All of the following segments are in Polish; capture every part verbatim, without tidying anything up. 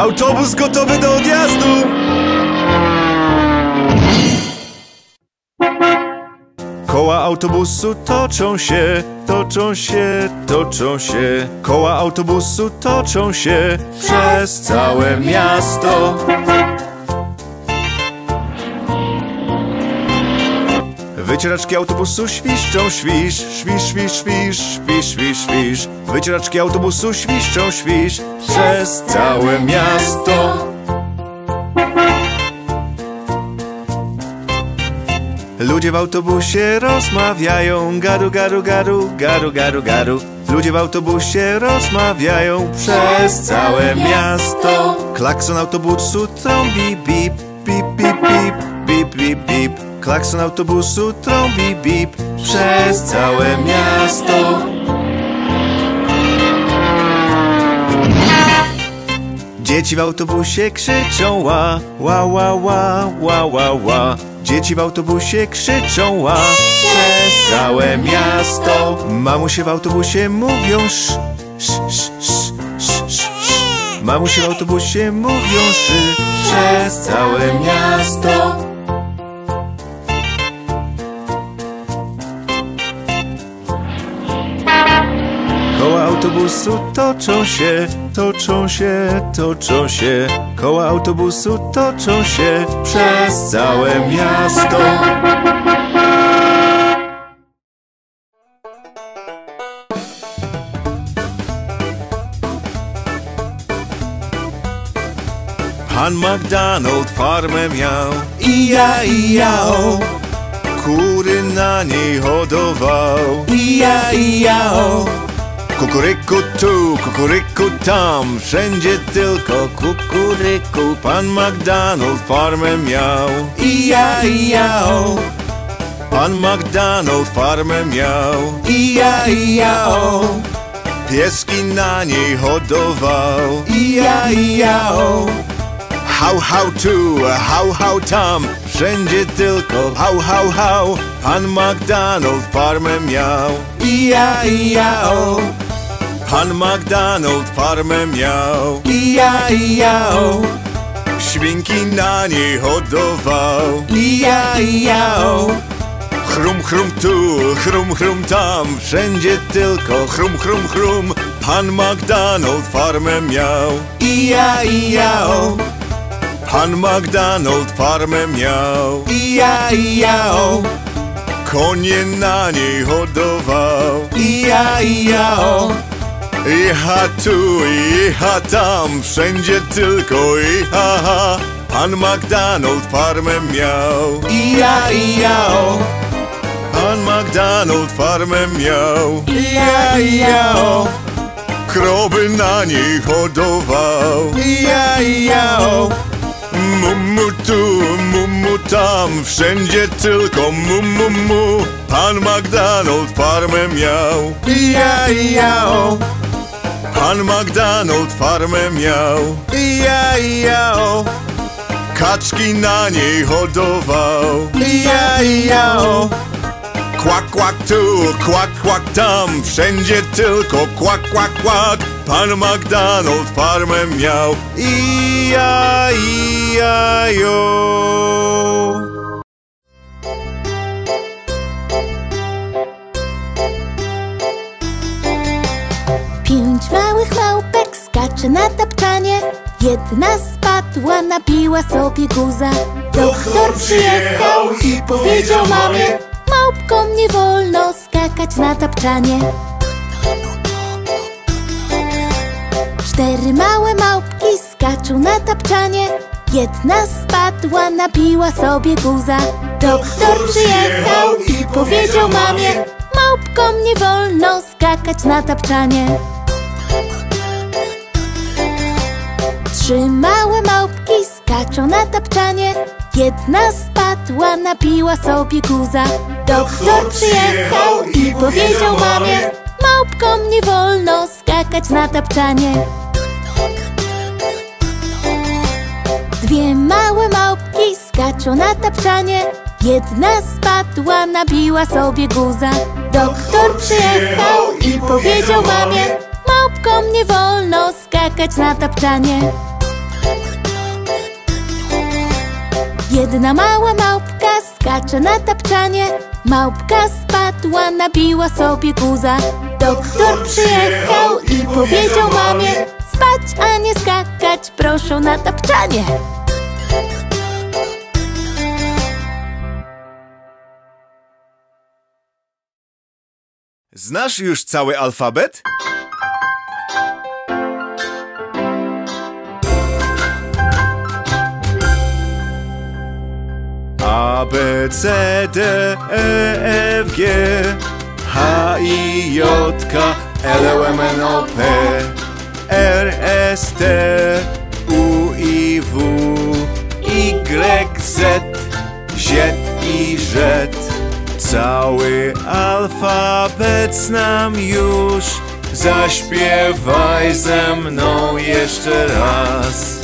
Autobus gotowy do odjazdu! Koła autobusu toczą się, toczą się, toczą się. Koła autobusu toczą się przez całe miasto. Wycieraczki autobusu świszczą, świsz, świsz, świsz, świsz, świsz, świsz, świsz. Wycieraczki autobusu świszczą, świsz przez całe miasto. Ludzie w autobusie rozmawiają, garu, garu, garu, garu, garu, garu. Ludzie w autobusie rozmawiają przez całe miasto. Klakson autobusu trąbi, bip, bip, bip, bip, bip, bip, bip. Klakson autobusu trąbi, bip, przez całe miasto. Dzieci w autobusie krzyczą ła, ła, ła, ła, ła, ła, ła. Dzieci w autobusie krzyczą ła, przez całe miasto. Mamusie w autobusie mówią sz, sz, sz, sz, sz, sz, sz. Mamusie w autobusie mówią szy, przez całe miasto. Koła autobusu toczą się, toczą się, toczą się. Koła autobusu toczą się przez całe miasto. Pan McDonald farmę miał, ija, ija, o. Kury na niej hodował, ija, ija, o. Kukuryku tu, kukuryku tam, wszędzie tylko kukuryku. Pan McDonald farmę miał, ija, ija, o. Pan McDonald farmę miał, ija, ija, o. Pieski na niej hodował, ija, ija, o. Hał, hał tu, hał, hał tam, wszędzie tylko hał, hał, hał. Pan McDonald farmę miał, ija, ija, o. Pan McDonald farmę miał, ija, ija, o. Świnki na niej hodował, ija, ija, o. Chrum, chrum tu, chrum, chrum tam, wszędzie tylko chrum, chrum, chrum. Pan McDonald farmę miał, ija, ija, o. Pan McDonald farmę miał, ija, ija, o. Konie na niej hodował, ija, ija, o. Iha tu, iha tam, wszędzie tylko iha, ha. Pan McDonald farmę miał, ija, ija, o. Pan McDonald farmę miał, ija, ija, o. Krowy na niej hodował, ija, ija, o. Mumu tu, mumu tam, wszędzie tylko mu, mu, mu. Pan McDonald farmę miał, ija, ija, o. Pan McDonald farmę miał, ija, ija, o. Kaczki na niej hodował, ija, ija, o. Kłak, kłak tu, kłak, kłak tam, wszędzie tylko kłak, kłak, kłak. Pan McDonald farmę miał, ija, ija, jo. Pięć małych małpek skacze na tapczanie. Jedna spadła, nabiła sobie guza. Doktor przyjechał i powiedział mamie: małpkom nie wolno skakać na tapczanie. Cztery małe małpki skaczą na tapczanie. Jedna spadła, nabiła sobie guza. Doktor przyjechał i powiedział mamie: małpkom nie wolno skakać na tapczanie. Trzy małe małpki skaczą na tapczanie. Jedna spadła, nabiła sobie guza. Doktor przyjechał i powiedział mamie: małpkom nie wolno skakać na tapczanie. Dwie małe małpki skaczą na tapczanie. Jedna spadła, nabiła sobie guza. Doktor przyjechał i powiedział mamie: małpkom nie wolno skakać na tapczanie. Jedna mała małpka skacze na tapczanie. Małpka spadła, nabiła sobie guza. Doktor przyjechał i powiedział mamie: spać, a nie skakać, proszę na tapczanie. Znasz już cały alfabet? A, B, C, D, E, F, G, H, I, J, K, L, M, N, O, P, R, S, T, U, I, W, Y, Z, Z, I, Z. Cały alfabet znam już. Zaśpiewaj ze mną jeszcze raz.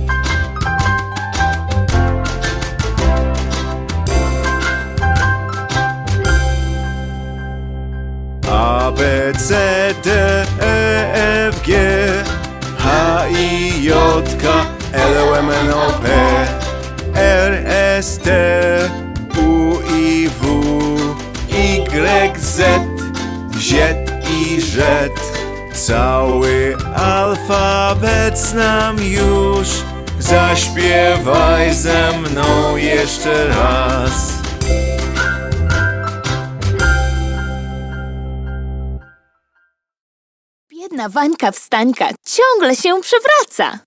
A, B, C, D, E, F, G, H, I, J, K, L, M, N, O, P, R, S, T, U, I, W, Y, Z, Z, I, Z. Cały alfabet znam już. Zaśpiewaj ze mną jeszcze raz. Biedna Wańka Wstańka ciągle się przewraca.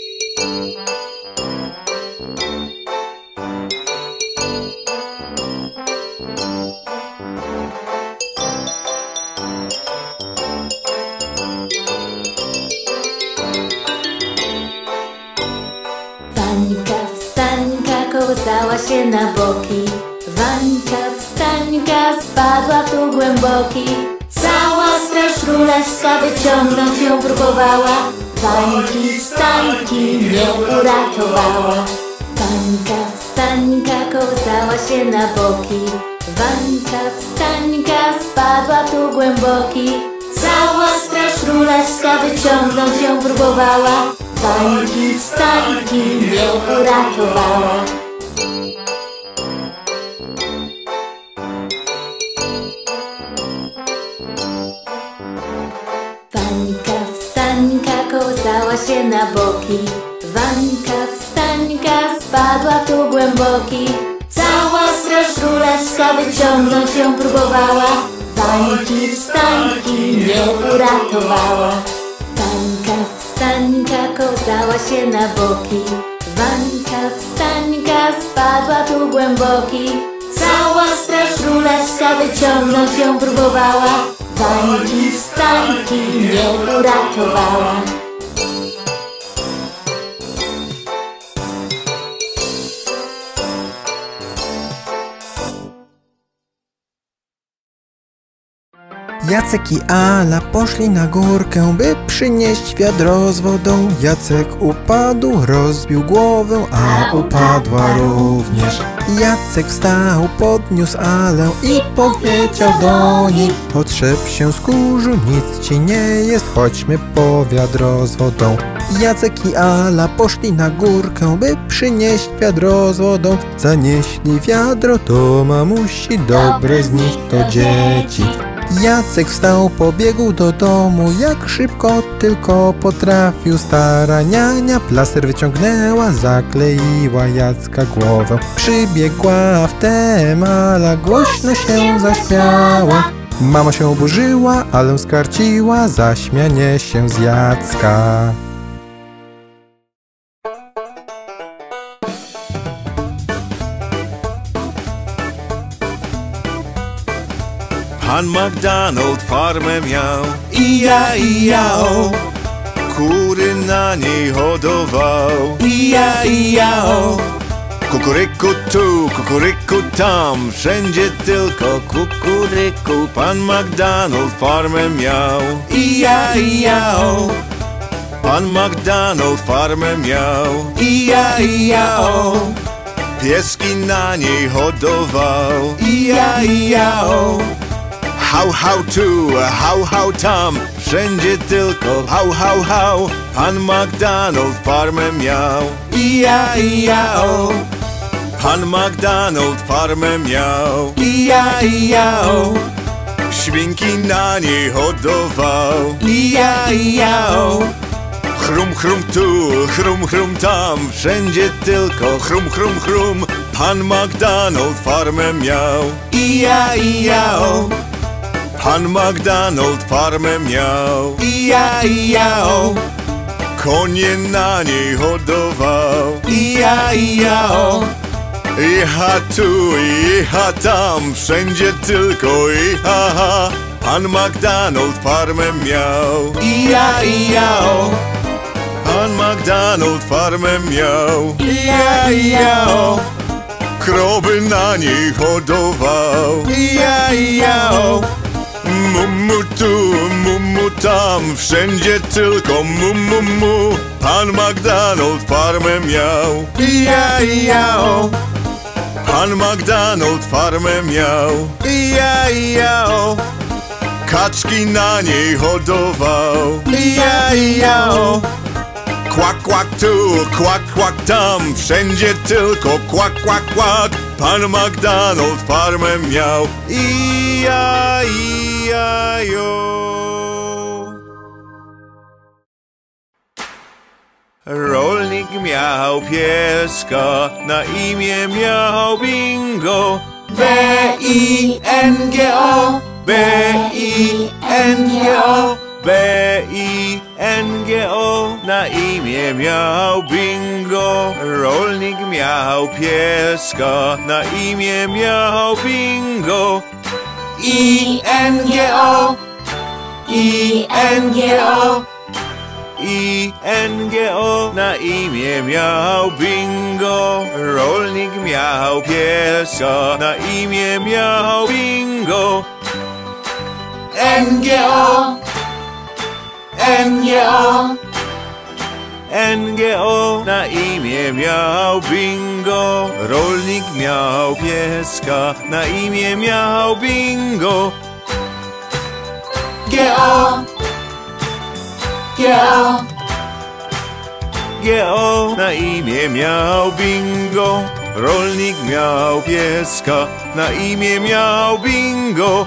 Wańka Wstańka kołysała się na boki. Wańka Wstańka spadła w dół głęboki. Cała straż królewska wyciągnąć ją próbowała. Wańki Wstańki nie uratowała. Wańka Wstańka kołysała się na boki. Wańka Wstańka spadła w dół głęboki. Cała straż królewska wyciągnąć ją próbowała. Wańki Wstańki nie uratowała. Wańka Wstańka kołysała się na boki. Wańka Wstańka spadła w dół głęboki. Cała straż królewska wyciągnąć ją próbowała. Wańki Wstańki nie uratowała. Wańka Wstańka kołysała się na boki. Wańka Wstańka spadła w dół głęboki. Cała straż królewska wyciągnąć ją próbowała. Wańki Wstańki nie uratowała. Jacek i Ala poszli na górkę, by przynieść wiadro z wodą. Jacek upadł, rozbił głowę, a upadła również. Jacek wstał, podniósł Alę i powiedział do niej: otrzep się z kurzu, nic ci nie jest, chodźmy po wiadro z wodą. Jacek i Ala poszli na górkę, by przynieść wiadro z wodą. Zanieśli wiadro do mamusi, dobre z nich to dzieci. Jacek wstał, pobiegł do domu, jak szybko tylko potrafił. Stara niania plaster wyciągnęła, zakleiła Jacka głowę. Przybiegła wtem Ala, głośno się zaśmiała. Mama się oburzyła, ale skarciła za śmianie się z Jacka. Pan McDonald farmę miał, ija, ija, o. Kury na niej hodował, ija, ija, o. Kukuryku tu, kukuryku tam, wszędzie tylko kukuryku. Pan McDonald farmę miał, ija, ija, o. Pan McDonald farmę miał, ija, ija, o. Pieski na niej hodował, ija, ija, o. Hał, hał tu, hał, hał tam, wszędzie tylko hał, hał, hał. Pan McDonald farmę miał, ija, ija, o. Pan McDonald farmę miał. I ja, i ja, o. Świnki na niej hodował. I ja, i ja, o. Chrum, chrum tu, chrum, chrum tam, wszędzie tylko chrum, chrum, chrum. Pan McDonald farmę miał. I ja, i ja, o. Pan McDonald farmę miał. I ja, i ja, o. Konie na niej hodował. I ja, i ja, o. Iha tu, iha tam, wszędzie tylko iha, ha. Pan McDonald farmę miał. I ja, i ja, o. Pan McDonald farmę miał. I ja, i ja, o. Krowy na niej hodował. I ja, i ja, o. Mumu tu, mumu tam, wszędzie tylko mu, mu, mu. Pan McDonald farmę miał. I ja, i ja, o. Pan McDonald farmę miał. I ja, i ja, o. Kaczki na niej hodował. I ja, i ja, o. Kłak, kłak tu, kłak, kłak tam, wszędzie tylko kłak, kłak, kłak. Pan McDonald farmę miał. I ja, i ja, jo. Rolnik miał pieska, na imię miał Bingo. B I N G O, B I N G O, B I N G O, na imię miał Bingo. Rolnik miał pieska, na imię miał Bingo. I N G O, I N G O, I N G O, na imię miał Bingo. Rolnik miał pieska, na imię miał Bingo. N G O, N G O, N G O, na imię miał Bingo. Rolnik miał pieska, na imię miał Bingo. G O, G O, G O, na imię miał Bingo. Rolnik miał pieska, na imię miał Bingo.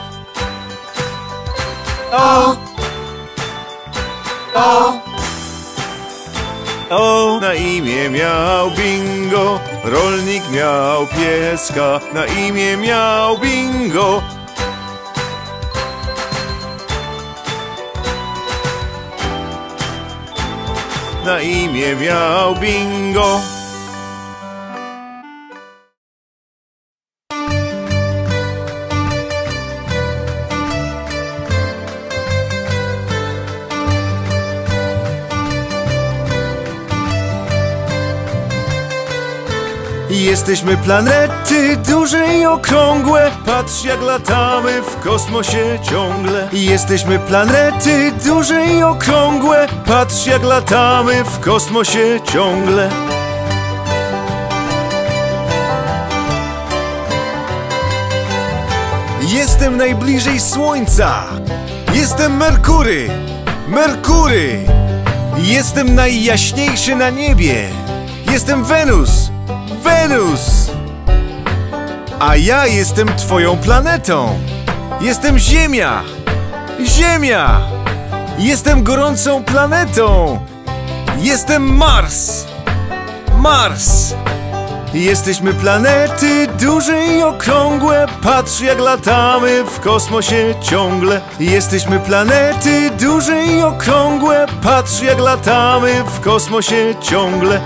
O, O, O, na imię miał Bingo. Rolnik miał pieska, na imię miał Bingo. Na imię miał Bingo. Jesteśmy planety duże i okrągłe. Patrz jak latamy w kosmosie ciągle. Jesteśmy planety duże i okrągłe. Patrz jak latamy w kosmosie ciągle. Jestem najbliżej Słońca. Jestem Merkury. Merkury. Jestem najjaśniejszy na niebie. Jestem Wenus. Wenus! A ja jestem twoją planetą. Jestem Ziemia. Ziemia! Jestem gorącą planetą. Jestem Mars. Mars! Jesteśmy planety duże i okrągłe. Patrz jak latamy w kosmosie ciągle. Jesteśmy planety duże i okrągłe. Patrz jak latamy w kosmosie ciągle.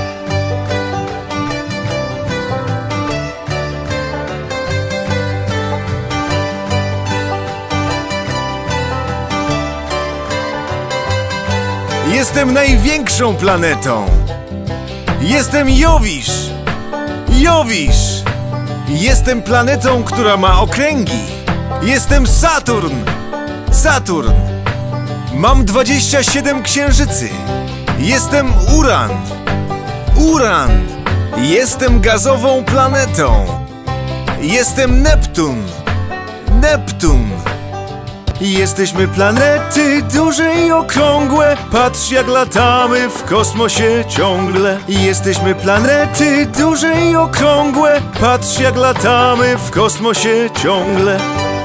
Jestem największą planetą. Jestem Jowisz. Jowisz. Jestem planetą, która ma okręgi. Jestem Saturn. Saturn. Mam dwadzieścia siedem księżycy. Jestem Uran. Uran. Jestem gazową planetą. Jestem Neptun. Neptun. Jesteśmy planety duże i okrągłe. Patrz jak latamy w kosmosie ciągle. Jesteśmy planety duże i okrągłe. Patrz jak latamy w kosmosie ciągle.